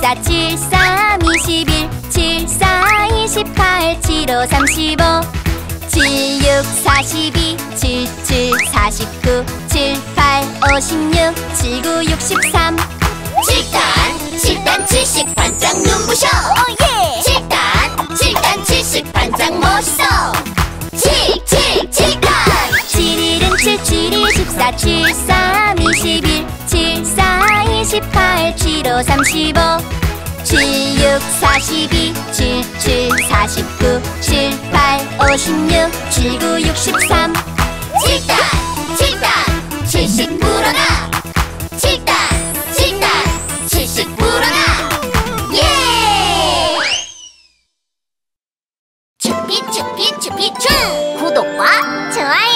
14, 73, 21, 74, 28, 75, 35, 76, 42, 77, 49, 78, 56, 79, 63. 7단, 7단 70 반짝 눈부셔. 오예! 7단, 7단 70 반짝 멋있어. 7단 7일은 7, 7이 14, 73, 21, 74, 28, 75, 35, 76, 42, 77, 49, 78, 56, 79, 63. 7단, 7단 70 불어나. 7단 70 불어나. 예! 쭈삐쭈삐쭈삐쭈 구독과 좋아요